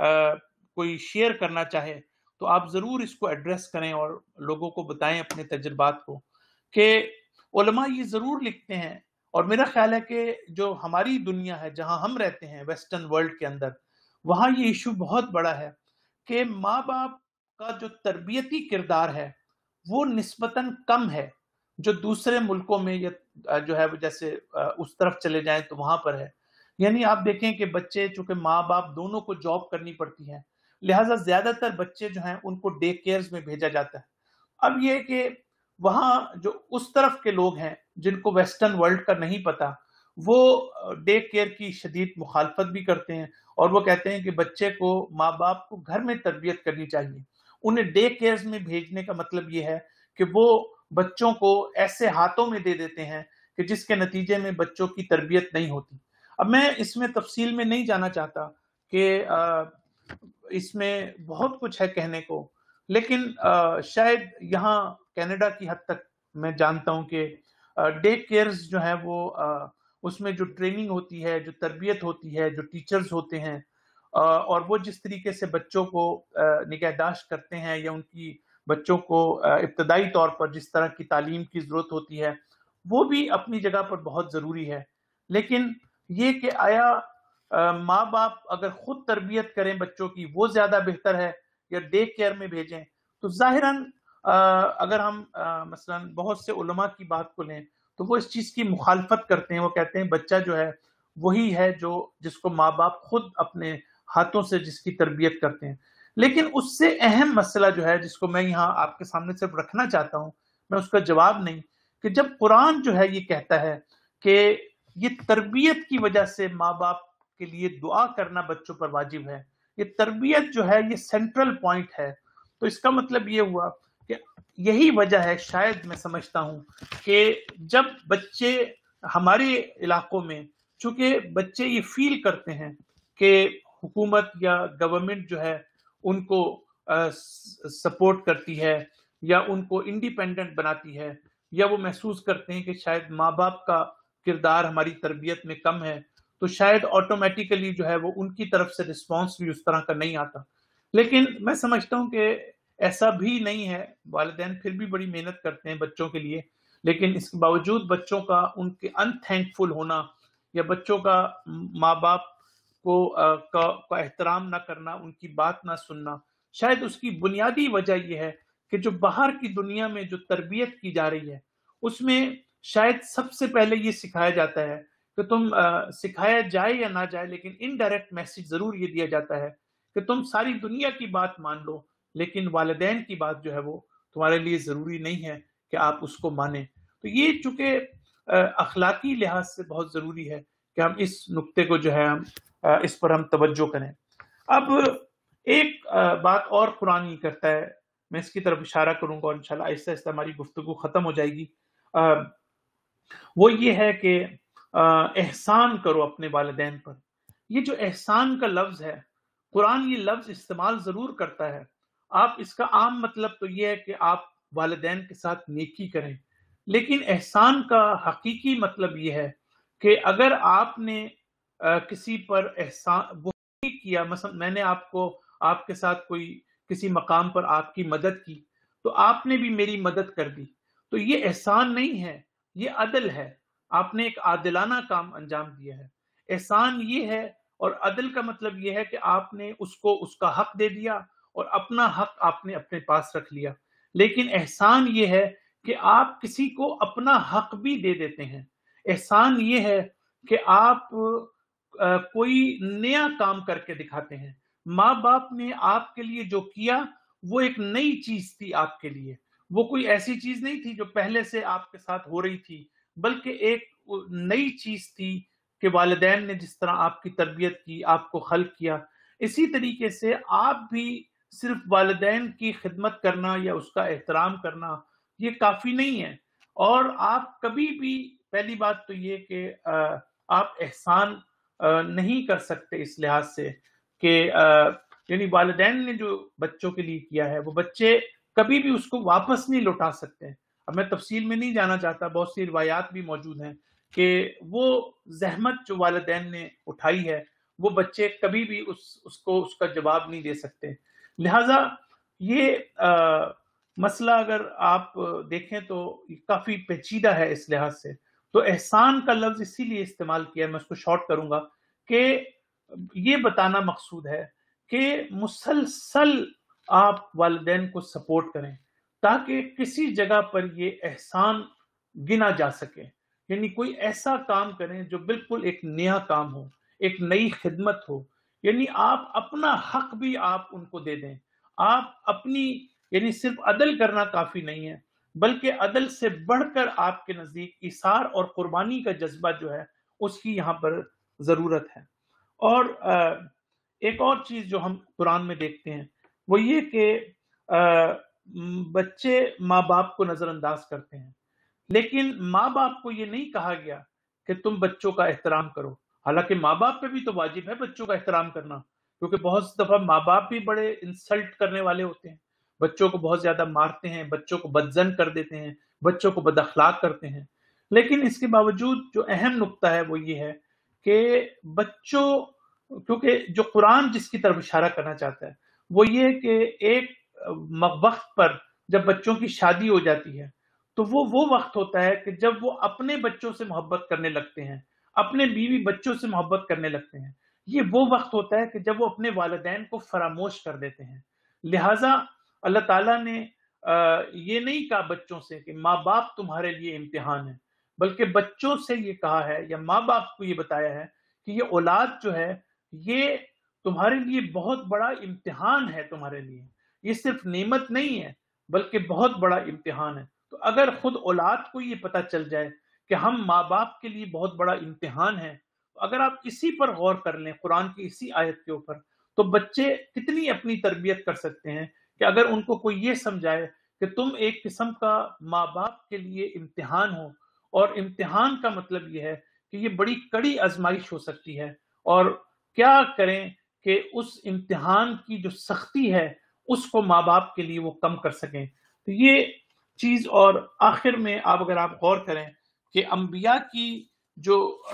کوئی شیئر کرنا چاہے تو آپ ضرور اس کو ایڈریس کریں اور لوگوں کو بتائیں اپنے تجربات کو، کہ علماء یہ ضرور لکھتے ہیں. اور میرا خیال ہے کہ جو ہماری دنیا ہے جہاں ہم رہتے ہیں ویسٹرن ورلڈ کے اندر، وہاں یہ ایشو بہت بڑا ہے کہ ماں باپ کا جو تربیتی کردار ہے وہ نسبتاً کم ہے جو دوسرے ملکوں میں یا جو ہے جیسے اس طرف چلے جائیں تو وہاں پر ہے. یعنی آپ دیکھیں کہ بچے چونکہ ماں باپ دونوں کو جاب کرنی پڑتی ہے، لہٰذا زیادہ تر بچے جو ہیں ان کو ڈے کیئرز میں بھیجا جاتا ہے. اب یہ کہ وہاں جو اس طرف کے لوگ ہیں جن کو ویسٹرن ورلڈ کا نہیں پتا، وہ ڈے کیئر کی شدید مخالفت بھی کرتے ہیں، اور وہ کہتے ہیں کہ بچے کو ماں باپ کو گھر میں تربیت کرنی چاہیے. انہیں ڈے کیئرز میں بھیجنے کا مطلب یہ ہے کہ وہ بچوں کو ایسے ہاتھوں میں دے دیتے ہیں کہ جس کے نتیجے میں بچوں کی تربیت نہیں ہوتی. اب میں اس میں تفصیل میں نہیں جانا چاہتا کہ اس میں بہت کچھ ہے کہنے کو، لیکن شاید یہاں کینیڈا کی حد تک میں جانتا ہوں کہ ڈے کیئرز جو ہیں وہ اس میں جو ٹریننگ ہوتی ہے، جو تربیت ہوتی ہے، جو ٹیچرز ہوتے ہیں، اور وہ جس طریقے سے بچوں کو نگہداشت کرتے ہیں یا ان کی بچوں کو ابتدائی طور پر جس طرح کی تعلیم کی ضرورت ہوتی ہے وہ بھی اپنی جگہ پر بہت ضروری ہے. لیکن یہ کہ آیا ماں باپ اگر خود تربیت کریں بچوں کی وہ زیادہ بہتر ہے یا ڈے کیئر میں بھیجیں؟ تو ظاہراً اگر ہم مثلا بہت سے علماء کی بات کو لیں تو وہ اس چیز کی مخالفت کرتے ہیں. وہ کہتے ہیں بچہ جو ہے وہی ہے جس کو ماں باپ خود اپنے ہاتھوں سے جس کی تربیت کرتے ہیں. لیکن اس سے اہم مسئلہ جو ہے جس کو میں یہاں آپ کے سامنے صرف رکھنا چاہتا ہوں، میں اس کا جواب نہیں، کہ جب قرآن جو ہے یہ کہتا ہے کہ یہ تربیت کی وجہ سے ماں باپ کے لیے دعا کرنا بچوں پر واجب ہے، یہ تربیت جو ہے یہ سینٹرل پوائنٹ ہے، تو اس کا مطلب یہ ہوا کہ یہی وجہ ہے شاید میں سمجھتا ہوں کہ جب بچے ہمارے علاقوں میں، چونکہ بچے یہ فیل کرتے ہیں کہ حکومت یا گورنمنٹ جو ہے ان کو سپورٹ کرتی ہے یا ان کو انڈیپینڈنٹ بناتی ہے، یا وہ محسوس کرتے ہیں کہ شاید ماں باپ کا کردار ہماری تربیت میں کم ہے، تو شاید آٹومیٹیکلی جو ہے وہ ان کی طرف سے رسپانس بھی اس طرح کا نہیں آتا. لیکن میں سمجھتا ہوں کہ ایسا بھی نہیں ہے، والدین پھر بھی بڑی محنت کرتے ہیں بچوں کے لیے، لیکن اس کے باوجود بچوں کا ان کے ان تھینک فل ہونا یا بچوں کا ماں باپ کا احترام نہ کرنا، ان کی بات نہ سننا، شاید اس کی بنیادی وجہ یہ ہے کہ جو باہر کی دنیا میں جو تربیت کی جا رہی ہے اس میں شاید سب سے پہلے یہ سکھایا جاتا ہے کہ تم سکھایا جائے یا نہ جائے لیکن انڈائریکٹ میسج ضرور یہ دیا جاتا ہے کہ تم ساری دنیا کی بات مان لو لیکن والدین کی بات جو ہے وہ تمہارے لیے ضروری نہیں ہے کہ آپ اس کو مانیں. تو یہ چونکہ اخلاقی لحاظ سے بہت ضروری ہے کہ ہم اس نقطے کو جو ہے ہم اس پر ہم توجہ کریں. اب ایک بات اور قرآن یہ کرتا ہے، میں اس کی طرف اشارہ کروں گا اور انشاءاللہ آہستہ آہستہ ہماری گفتگو ختم ہو جائے گی. وہ یہ ہے کہ احسان کرو اپنے والدین پر. یہ جو احسان کا لفظ ہے، قرآن یہ لفظ استعمال ضرور کرتا ہے. آپ اس کا عام مطلب تو یہ ہے کہ آپ والدین کے ساتھ نیکی کریں، لیکن احسان کا حقیقی مطلب یہ ہے کہ اگر آپ نے کسی پر احسان وہ کیا، مثلا میں نے آپ کے ساتھ کوئی کسی مقام پر آپ کی مدد کی تو آپ نے بھی میری مدد کر دی، تو یہ احسان نہیں ہے، یہ عدل ہے. آپ نے ایک عادلانہ کام انجام دیا ہے. احسان یہ ہے، اور عدل کا مطلب یہ ہے کہ آپ نے اس کو اس کا حق دے دیا اور اپنا حق آپ نے اپنے پاس رکھ لیا. لیکن احسان یہ ہے کہ آپ کسی کو اپنا حق بھی دے دیتے ہیں. احسان یہ ہے کہ آپ کوئی نیا کام کر کے دکھاتے ہیں. ماں باپ نے آپ کے لیے جو کیا وہ ایک نئی چیز تھی آپ کے لیے، وہ کوئی ایسی چیز نہیں تھی جو پہلے سے آپ کے ساتھ ہو رہی تھی، بلکہ ایک نئی چیز تھی کہ والدین نے جس طرح آپ کی تربیت کی، آپ کو خلق کیا، اسی طریقے سے آپ بھی صرف والدین کی خدمت کرنا یا اس کا احترام کرنا یہ کافی نہیں ہے. اور آپ کبھی بھی، پہلی بات تو یہ کہ آپ احسان نہیں کر سکتے اس لحاظ سے کہ یعنی والدین نے جو بچوں کے لیے کیا ہے وہ بچے کبھی بھی اس کو واپس نہیں لوٹا سکتے. اب میں تفصیل میں نہیں جانا چاہتا، بہت سی روایات بھی موجود ہیں کہ وہ زحمت جو والدین نے اٹھائی ہے وہ بچے کبھی بھی اس کا جواب نہیں دے سکتے. لہٰذا یہ مسئلہ اگر آپ دیکھیں تو کافی پیچیدہ ہے اس لحاظ سے. تو احسان کا لفظ اسی لیے استعمال کیا ہے، میں اس کو شارٹ کروں گا، کہ یہ بتانا مقصود ہے کہ مسلسل آپ والدین کو سپورٹ کریں تاکہ کسی جگہ پر یہ احسان گنا جا سکے. یعنی کوئی ایسا کام کریں جو بالکل ایک نیا کام ہو، ایک نئی خدمت ہو. یعنی آپ اپنا حق بھی آپ ان کو دے دیں. آپ اپنی، یعنی صرف عدل کرنا کافی نہیں ہے، بلکہ عدل سے بڑھ کر آپ کے نزدیک ایثار اور قربانی کا جذبہ جو ہے اس کی یہاں پر ضرورت ہے. اور ایک اور چیز جو ہم قرآن میں دیکھتے ہیں وہ یہ کہ بچے ماں باپ کو نظر انداز کرتے ہیں، لیکن ماں باپ کو یہ نہیں کہا گیا کہ تم بچوں کا احترام کرو. حالانکہ ماں باپ پہ بھی تو واجب ہے بچوں کا احترام کرنا، کیونکہ بہت سی دفعہ ماں باپ بھی بڑے انسلٹ کرنے والے ہوتے ہیں، بچوں کو بہت زیادہ مارتے ہیں، بچوں کو بدزن کر دیتے ہیں، بچوں کو بد اخلاق کرتے ہیں. لیکن اس کے باوجود جو اہم نقطہ ہے وہ یہ ہے کہ بچوں کیونکہ جو قرآن جس کی طرف اشارہ کرنا چاہتا ہے وہ یہ کہ ایک وقت پر جب بچوں کی شادی ہو جاتی ہے تو وہ وقت ہوتا ہے کہ جب وہ اپنے بچوں سے محبت کرنے لگتے ہیں، اپنے بیوی بچوں سے محبت کرنے لگتے ہیں۔ یہ وہ وقت ہوتا ہے کہ جب وہ اپنے والدین کو فراموش کر دیتے ہیں۔ لہٰذا اللہ تعالیٰ نے یہ نہیں کہا بچوں سے کہ ماں باپ تمہارے لیے امتحان ہے، بلکہ بچوں سے یہ کہا ہے یا ماں باپ کو یہ بتایا ہے کہ یہ اولاد جو ہے یہ تمہارے لیے بہت بڑا امتحان ہے، تمہارے لیے یہ صرف نعمت نہیں ہے بلکہ بہت بڑا امتحان ہے۔ تو اگر خود اولاد کو یہ پتا چل جائے کہ ہم ماں باپ کے لیے بہت بڑا امتحان ہے، تو اگر آپ اسی پر غور کر لیں قرآن کی اسی آیت کے اوپر، تو بچے کتنی اپنی تربیت کر سکتے ہیں کہ اگر ان کو کوئی یہ سمجھائے کہ تم ایک قسم کا ماں باپ کے لیے امتحان ہو، اور امتحان کا مطلب یہ ہے کہ یہ بڑی کڑی آزمائش ہو سکتی ہے، اور کیا کریں کہ اس امتحان کی جو سختی ہے اس کو ماں باپ کے لیے وہ کم کر سکیں۔ تو یہ چیز، اور آخر میں آپ اگر آپ غور کریں کہ انبیاء کی جو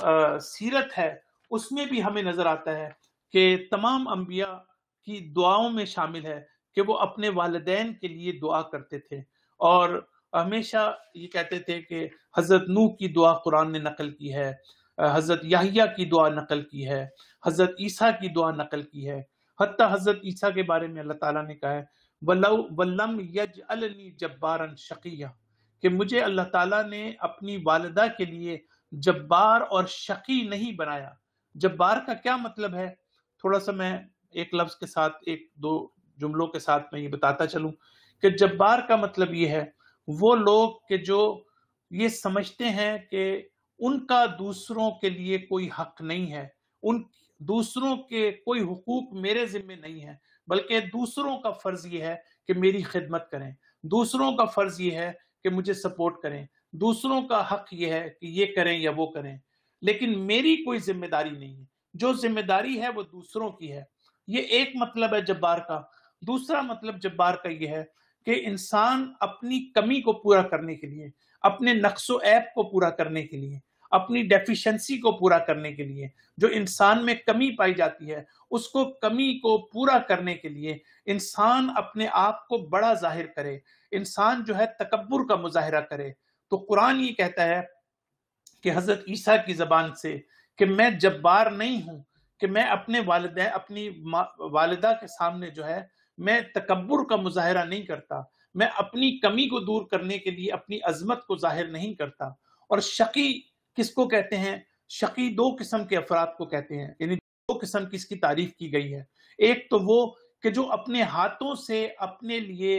سیرت ہے اس میں بھی ہمیں نظر آتا ہے کہ تمام انبیاء کی دعاؤں میں شامل ہے کہ وہ اپنے والدین کے لیے دعا کرتے تھے، اور ہمیشہ یہ کہتے تھے کہ حضرت نوح کی دعا قرآن نے نقل کی ہے، حضرت یحییٰ کی دعا نقل کی ہے، حضرت عیسیٰ کی دعا نقل کی ہے، حتیٰ حضرت عیسیٰ کے بارے میں اللہ تعالیٰ نے کہا ہے وَلَمْ يَجْعَلْنِي جَبَّارًا شَقِيًّا، کہ مجھے اللہ تعالیٰ نے اپنی والدہ کے لیے جبار اور شقی نہیں بنایا۔ جبار کا کیا مطلب ہے؟ تھوڑا سا میں ایک لفظ کے ساتھ، ایک دو جملوں کے ساتھ میں یہ بتاتا چلوں کہ جبار کا مطلب یہ ہے وہ لوگ کہ جو یہ سمجھتے ہیں کہ ان کا دوسروں کے لیے کوئی حق نہیں ہے، ان دوسروں کے کوئی حقوق میرے ذمہ نہیں ہے، بلکہ دوسروں کا فرض یہ ہے کہ میری خدمت کریں، دوسروں کا فرض یہ ہے کہ مجھے سپورٹ کریں، دوسروں کا حق یہ ہے کہ یہ کریں یا وہ کریں، لیکن میری کوئی ذمہ داری نہیں ہے، جو ذمہ داری ہے وہ دوسروں کی ہے۔ یہ ایک مطلب ہے جبار کا۔ دوسرا مطلب جبار کا یہ ہے کہ انسان اپنی کمی کو پورا کرنے کے لیے، اپنے نقص و عیب کو پورا کرنے کے لیے، اپنی ڈیفیشنسی کو پورا کرنے کے لیے، جو انسان میں کمی پائی جاتی ہے اس کو کمی کو پورا کرنے کے لیے انسان اپنے آپ کو بڑا ظاہر کرے، انسان جو ہے تکبر کا مظاہرہ کرے۔ تو قرآن یہ کہتا ہے کہ حضرت عیسیٰ کی زبان سے کہ میں جبار نہیں ہوں، کہ میں اپنے والدین، اپنی والدہ کے سامنے جو ہے میں تکبر کا مظاہرہ نہیں کرتا، میں اپنی کمی کو دور کرنے کے لیے اپنی عظمت کو ظاہر نہیں کرتا۔ اور شقی کس کو کہتے ہیں؟ شقی دو قسم کے افراد کو کہتے ہیں، یعنی دو قسم کی اس کی تعریف کی گئی ہے۔ ایک تو وہ کہ جو اپنے ہاتھوں سے اپنے لیے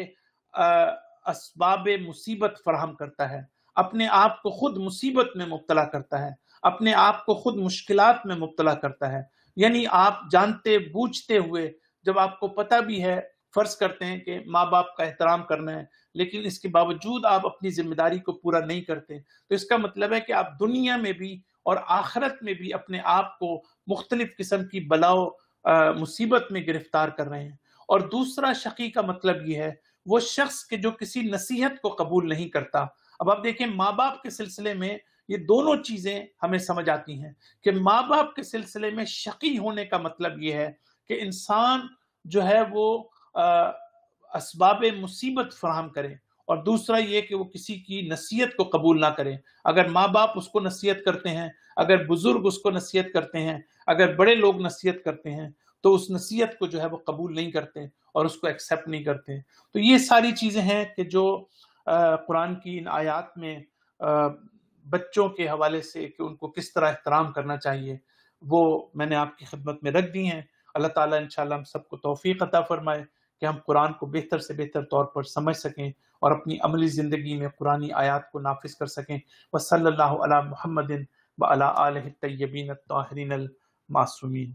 اسباب مصیبت فراہم کرتا ہے، اپنے آپ کو خود مصیبت میں مبتلا کرتا ہے، اپنے آپ کو خود مشکلات میں مبتلا کرتا ہے۔ یعنی آپ جانتے بوجھتے ہوئے، جب آپ کو پتہ بھی ہے، فرض کرتے ہیں کہ ماں باپ کا احترام کرنا ہے، لیکن اس کے باوجود آپ اپنی ذمہ داری کو پورا نہیں کرتے، تو اس کا مطلب ہے کہ آپ دنیا میں بھی اور آخرت میں بھی اپنے آپ کو مختلف قسم کی بلاؤ مصیبت میں گرفتار کر رہے ہیں۔ اور دوسرا شقی کا مطلب یہ ہے وہ شخص کہ جو کسی نصیحت کو قبول نہیں کرتا۔ اب آپ دیکھیں ماں باپ کے سلسلے میں یہ دونوں چیزیں ہمیں سمجھ آتی ہیں کہ ماں باپ کے سلسلے میں شقی ہونے کا مطلب یہ ہے کہ انسان جو ہے وہ اسباب مصیبت فراہم کرے، اور دوسرا یہ کہ وہ کسی کی نصیحت کو قبول نہ کرے۔ اگر ماں باپ اس کو نصیحت کرتے ہیں، اگر بزرگ اس کو نصیحت کرتے ہیں، اگر بڑے لوگ نصیحت کرتے ہیں، تو اس نصیحت کو جو ہے وہ قبول نہیں کرتے اور اس کو ایکسیپٹ نہیں کرتے۔ تو یہ ساری چیزیں ہیں کہ جو قرآن کی ان آیات میں بچوں کے حوالے سے کہ ان کو کس طرح احترام کرنا چاہیے وہ میں نے آپ کی خدمت میں رکھ دی ہیں۔ اللہ تعالیٰ انشاءاللہ ہم سب کو توفیق عطا فرمائے کہ ہم قرآن کو بہتر سے بہتر طور پر سمجھ سکیں اور اپنی عملی زندگی میں قرآنی آیات کو نافذ کر سکیں۔ وصلی اللہ علی محمد وعلی آلہ الطیبین الطاہرین المعصومین۔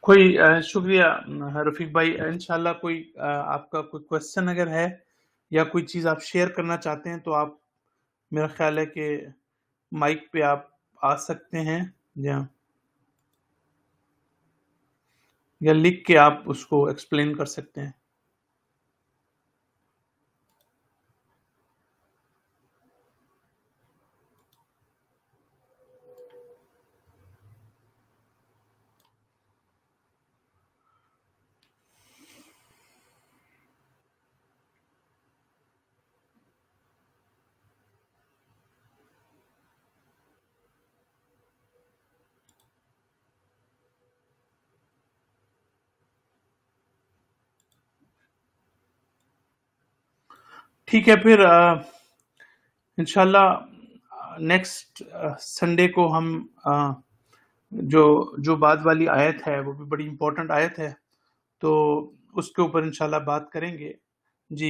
کوئی شکریہ رفیق بھائی. انشاءاللہ کوئی آپ کا کوئی کوشچن اگر ہے یا کوئی چیز آپ شیئر کرنا چاہتے ہیں تو آپ، میرا خیال ہے کہ مائک پہ آپ آ سکتے ہیں، یا لکھ کے آپ اس کو ایکسپلین کر سکتے ہیں. ٹھیک ہے، پھر انشاءاللہ نیکسٹ سنڈے کو ہم جو بعد والی آیت ہے وہ بھی بڑی امپورٹنٹ آیت ہے، تو اس کے اوپر انشاءاللہ بات کریں گے. جی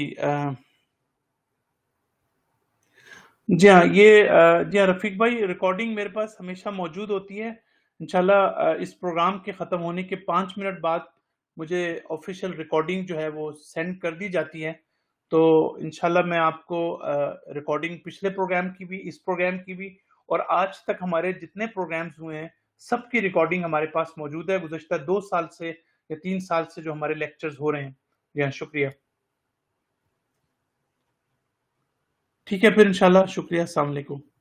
جی ہاں، جی ہاں رفیق بھائی، ریکارڈنگ میرے پاس ہمیشہ موجود ہوتی ہے. انشاءاللہ اس پروگرام کے ختم ہونے کے 5 منٹ بعد مجھے آفیشیل ریکارڈنگ جو ہے وہ سینڈ کر دی جاتی ہے. تو انشاءاللہ میں آپ کو ریکارڈنگ پچھلے پروگرام کی بھی، اس پروگرام کی بھی، اور آج تک ہمارے جتنے پروگرامز ہوئے ہیں سب کی ریکارڈنگ ہمارے پاس موجود ہے، گزشتہ 2 سال سے یا 3 سال سے جو ہمارے لیکچرز ہو رہے ہیں. جی ہاں، شکریہ. ٹھیک ہے پھر انشاءاللہ، شکریہ، السلام علیکم.